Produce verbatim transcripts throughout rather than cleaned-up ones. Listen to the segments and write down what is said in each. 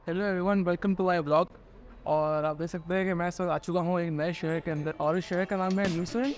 Hello everyone, welcome to my blog. और आप देख सकते हैं कि मैं इस वक्त आ चुका हूँ एक नए शहर के अंदर, और इस शहर का नाम है न्यूजीलैंड।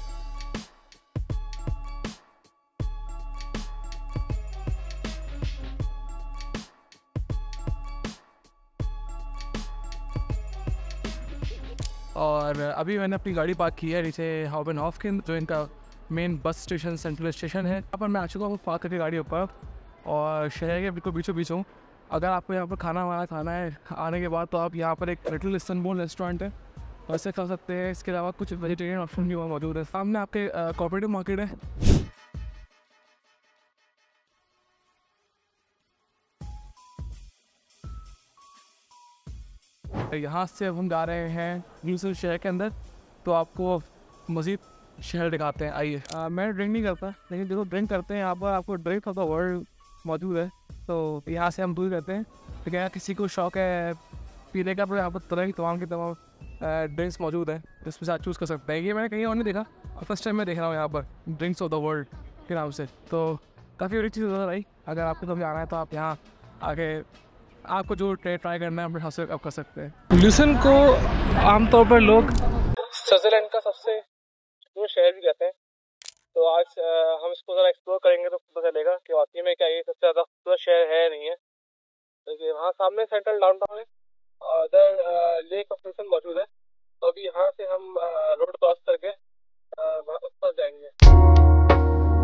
और अभी मैंने अपनी गाड़ी पार्क की है नीचे हाउबन हॉफ के अंदर, जो इनका main bus station central station है। यहाँ पर मैं आ चुका हूँ पार्क करके गाड़ी ऊपर, और शहर के बिल्कुल बीचों बीच हूँ। अगर आपको यहाँ पर खाना वाना खाना है आने के बाद, तो आप यहाँ पर एक लिटिल इस्तांबुल रेस्टोरेंट है, वैसे खा सकते हैं। इसके अलावा कुछ वेजिटेरियन ऑप्शन भी वहाँ मौजूद है। सामने आपके कोऑपरेटिव मार्केट है। यहाँ से अब हम जा रहे हैं न्यूजीलैंड शहर के अंदर, तो आपको मज़ीद शहर दिखाते हैं। आइए। अ, मैं ड्रिंक नहीं करता, लेकिन जो लोग ड्रिंक करते हैं यहाँ पर आपको ड्रिंक ऑफ द वर्ल्ड मौजूद है, तो यहाँ से हम दूर करते हैं। लेकिन अगर किसी को शौक है पीने का, तो यहाँ पर तरह की तमाम की तमाम ड्रिंक्स मौजूद हैं, जिसमें से आप चूज़ कर सकते हैं। ये मैंने कहीं और नहीं देखा, और फर्स्ट टाइम मैं देख रहा हूँ यहाँ पर ड्रिंक्स ऑफ द वर्ल्ड के नाम से, तो काफ़ी बड़ी चीज़ नजर आई। अगर आपको कभी आना है तो आप यहाँ आके आपको जो ट्राई ट्राई करना है अपने हिसाब से आप कर सकते हैं। ल्यूसन को आमतौर पर लोग स्विट्जरलैंड का सबसे खूबसूरत शहर भी कहते हैं, तो आज अ, हम इसको ज़रा एक्सप्लोर करेंगे तो पता चलेगा कि वाकई में क्या ये सबसे ज़्यादा खूबसूरत शहर है नहीं है। देखिए वहाँ सामने सेंट्रल डाउनटाउन है, और इधर लेक ऑफ ल्यूसन मौजूद है। तो अभी यहाँ से हम रोड क्रॉस करके अ, वहाँ उस पर जाएंगे।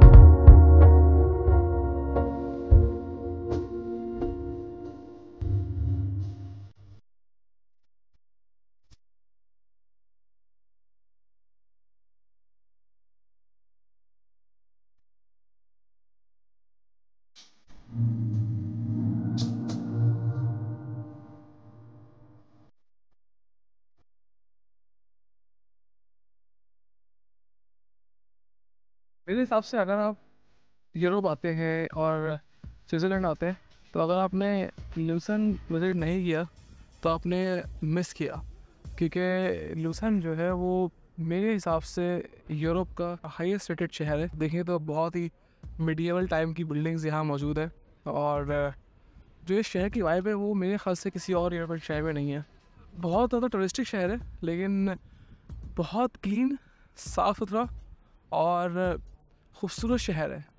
मेरे हिसाब से अगर आप यूरोप आते हैं और स्विट्ज़रलैंड आते हैं, तो अगर आपने ल्यूसन विज़िट नहीं किया तो आपने मिस किया, क्योंकि ल्यूसन जो है वो मेरे हिसाब से यूरोप का हाईएस्ट रेटेड शहर है। देखें तो बहुत ही मिडिएवल टाइम की बिल्डिंग्स यहाँ मौजूद है, और जो ये शहर की वाइब है वो मेरे ख्याल से किसी और यूरोपियन शहर में नहीं है। बहुत ज़्यादा टूरिस्टिक शहर है, लेकिन बहुत क्लीन, साफ़ सुथरा और खूबसूरत शहर है।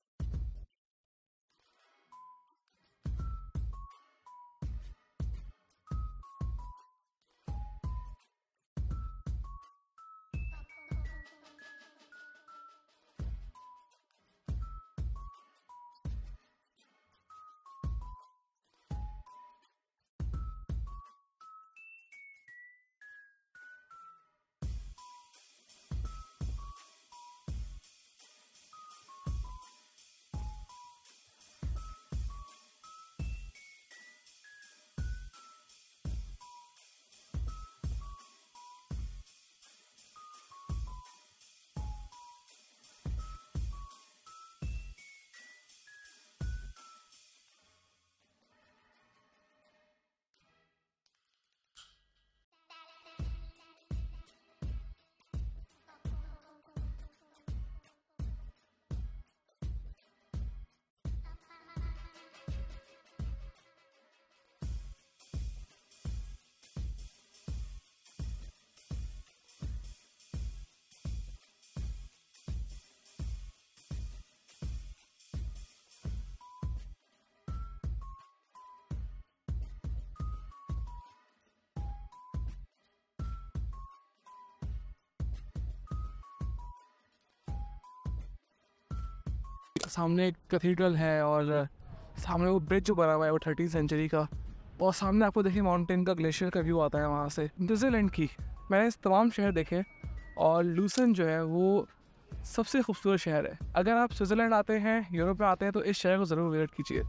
सामने एक कैथीड्रल है, और सामने वो ब्रिज जो बना हुआ है वो थर्टीन सेंचुरी का, और सामने आपको देखिए माउंटेन का ग्लेशियर का व्यू आता है वहाँ से। न्यूजीलैंड की मैंने इस तमाम शहर देखे, और ल्यूसन जो है वो सबसे खूबसूरत शहर है। अगर आप स्विट्ज़रलैंड आते हैं, यूरोप में आते हैं, तो इस शहर को ज़रूर विजिट कीजिए।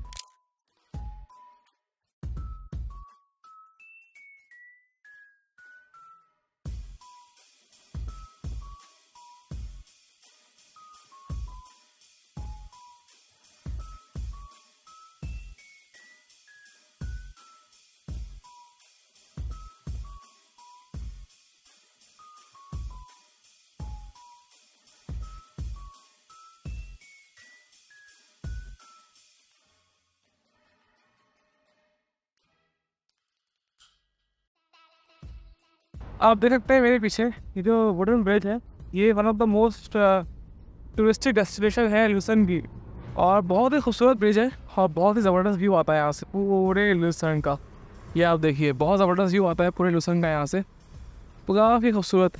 आप देख सकते हैं मेरे पीछे ये जो वुडन ब्रिज है, ये one of the most touristic destination है ल्यूसेंट की, और बहुत ही खूबसूरत ब्रिज है और बहुत ही ज़बरदस्त व्यू आता है यहाँ से पूरे ल्यूसेंट का। ये आप देखिए बहुत ज़बरदस्त व्यू आता है पूरे ल्यूसेंट का यहाँ से, तो काफ़ी खूबसूरत।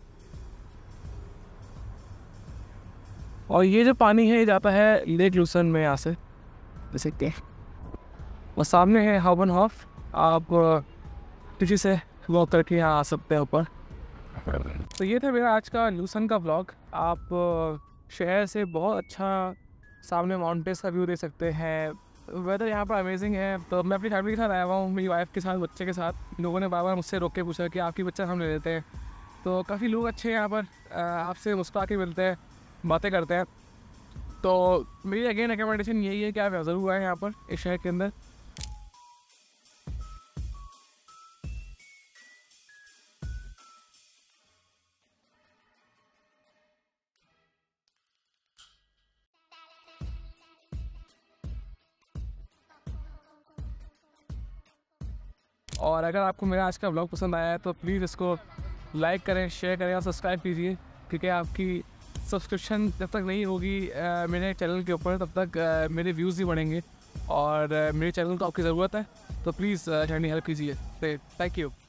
और ये जो पानी है ये जाता है लेक ल्यूसेंट में यहाँ से, देख सकते हैं। और सामने है हाउबनहॉफ, आप किसी से वॉक करके यहाँ आ सकते हैं ऊपर। तो ये था मेरा आज का ल्यूसेंट का व्लॉग। आप शहर से बहुत अच्छा सामने माउंटेन्स का व्यू दे सकते हैं। वेदर यहाँ पर अमेजिंग है। तो मैं अपनी फैमिली के साथ आया हुआ हूँ, मेरी वाइफ के साथ, बच्चे के साथ। लोगों ने बार बार मुझसे रोक के पूछा कि आपकी बच्चा हम ले लेते हैं। तो काफ़ी लोग अच्छे हैं यहाँ पर, आपसे मुस्कुरा के मिलते हैं, बातें करते हैं। तो मेरी अगेन रिकमेंडेशन यही है कि आप ज़रूर आएँ यहाँ पर इस शहर के अंदर। और अगर आपको मेरा आज का व्लॉग पसंद आया है तो प्लीज़ इसको लाइक करें, शेयर करें और सब्सक्राइब कीजिए, क्योंकि आपकी सब्सक्रिप्शन जब तक नहीं होगी आ, मेरे चैनल के ऊपर, तब तक आ, मेरे व्यूज़ ही बढ़ेंगे। और आ, मेरे चैनल को आपकी ज़रूरत है, तो प्लीज़ चैनल हेल्प कीजिए। Thank you.